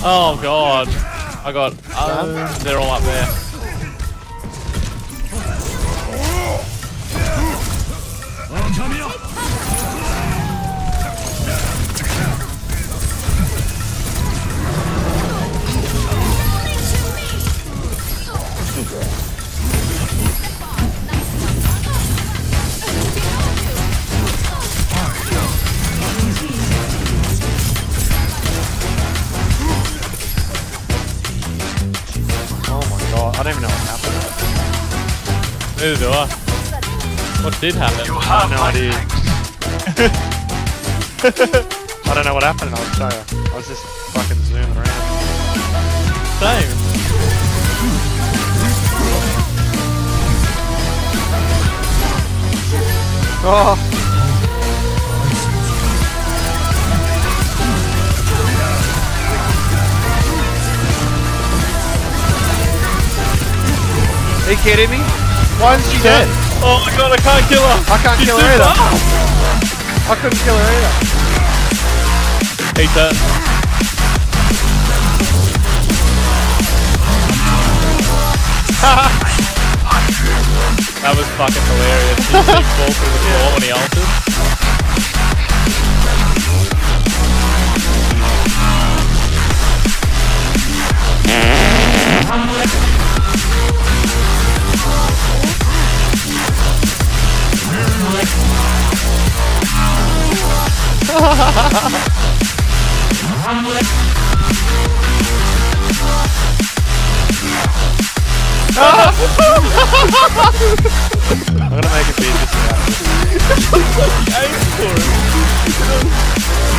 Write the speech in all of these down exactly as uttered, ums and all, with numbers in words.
Oh god. I got. Uh, they're all up there. I don't even know what happened. Neither do I. What did happen? I have no idea. I don't know what happened, I'll tell you. I was just fucking zooming around. Same. Oh! Are you kidding me? Why isn't she dead? Oh my god, I can't kill her! I can't She's kill her too either. fast. I couldn't kill her either. Eat that. That was fucking hilarious. Did you see him fall through the floor when he ulted? I'm gonna make a beat just now. He aimed for it.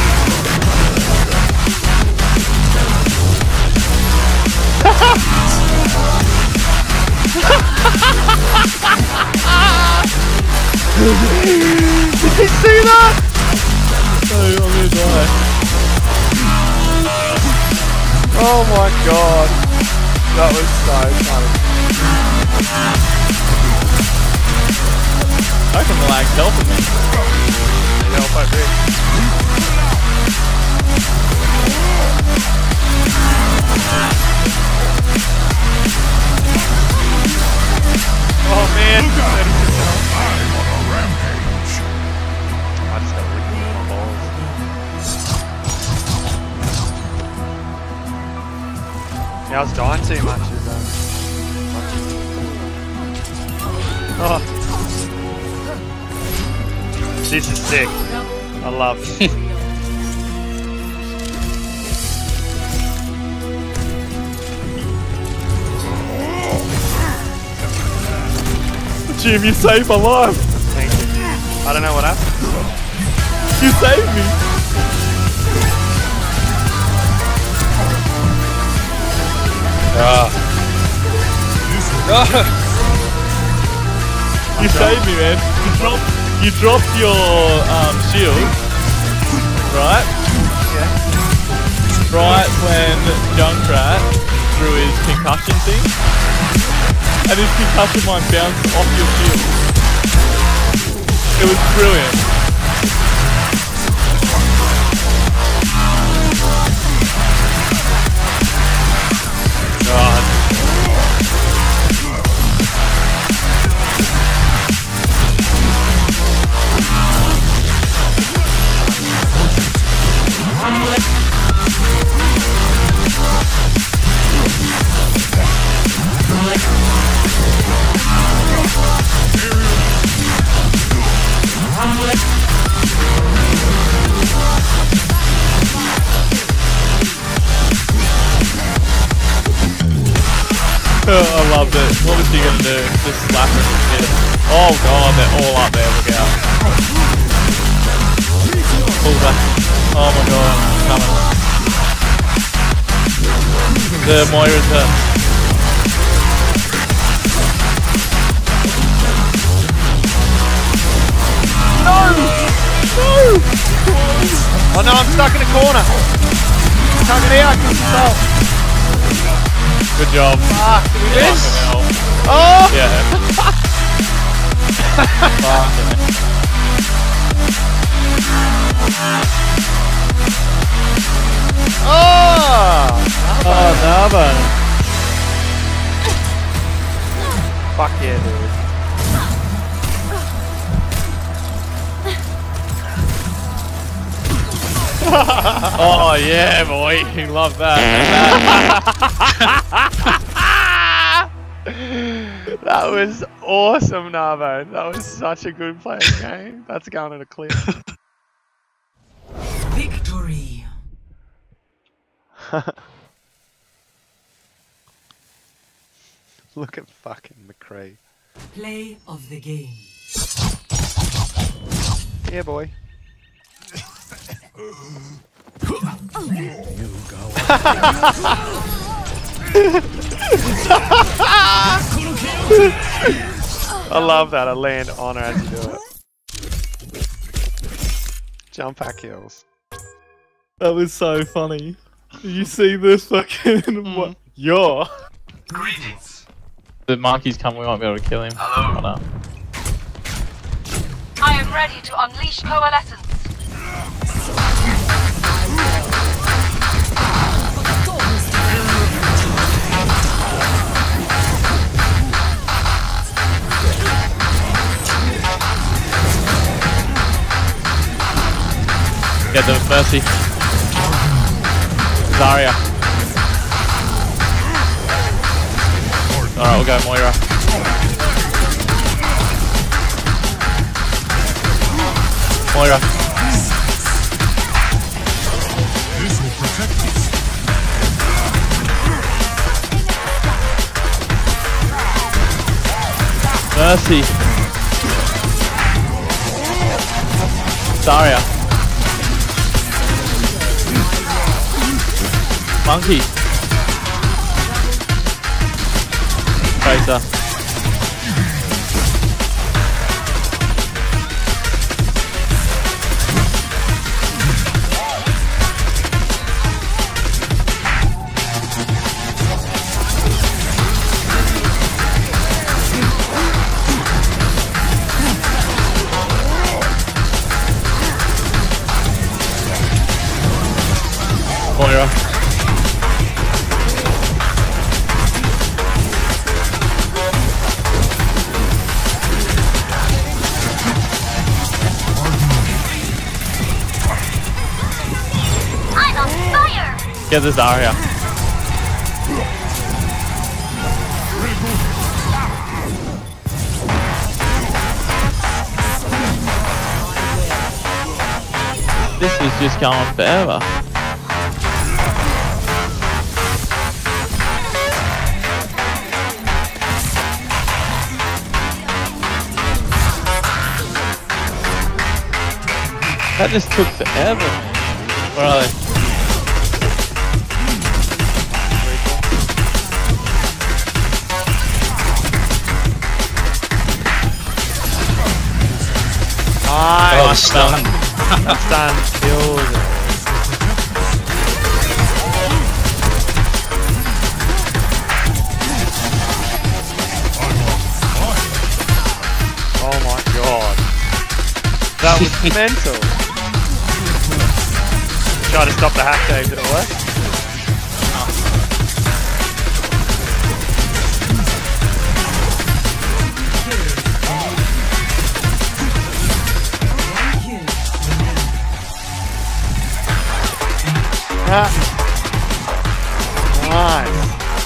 Did you see that? Oh, I'm gonna die. Oh my god. That was so funny. I reckon the lag's helping me. Yeah, I'll fight Rick. Oh man. I'm on a rampage. I just got Rick with my balls. Yeah, I was dying too much. Oh. This is sick. I love it. Jim, you saved my life. Thank you. I don't know what happened. You saved me. Ah. Oh. You saved me, man. You dropped, you dropped your um, shield, right? Yeah. Right when Junkrat threw his concussion thing, and his concussion one bounced off your shield. It was brilliant. God. I loved it. What was he gonna do? Just slap him and shit. Oh god, they're all up there, look out. Pull back. Oh my god, coming. The Moira's hurt. No! No! Oh no, I'm stuck in a corner. Can't get out, kill yourself. Good job. Fuck, did we miss? Fucking hell. Oh! Yeah. Fucking Oh! Narbone. Fuck yeah, dude. Oh yeah, boy. You love that. That was awesome, Narbone. That was such a good playing game. That's going in a clip. Victory. Look at fucking McCree. Play of the game. Yeah, boy. You go. I love that. I land on her as you do it. Jump pack kills. That was so funny. Did you see this fucking mm. what? Yo. Greetings. The monkeys come, we won't be able to kill him. Hello. Oh, no. I am ready to unleash coalescence. Get the Mercy. Zarya. Alright, we'll go Moira. Moira. This will protect us. Mercy. Zarya. Monkey. Tracer. Moira. I'm on fire! Get this Zarya. This is just going forever. That just took forever, man. Where are they? Nice. Oh, stun. That's done. Kills it. Oh my god. That was mental. Try to stop the hack save, did it work? Ah. Nice.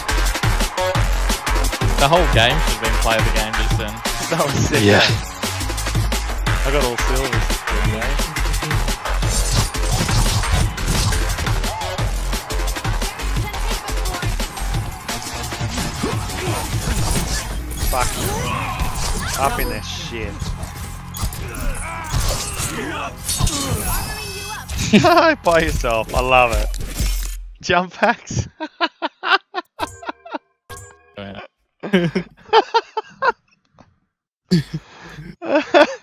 The whole game should have been play of the game just then. That was sick. Yeah. I got all silvers. Okay. Fuck you. Up in this shit. By yourself. I love it. Jump packs. Yeah.